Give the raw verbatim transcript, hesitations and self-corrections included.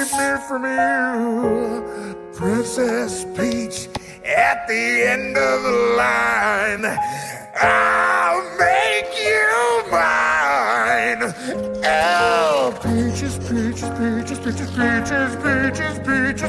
me from you, Princess Peach. At the end of the line, I'll make you mine. Oh, peaches, peaches, peaches, peaches, peaches, peaches, peaches,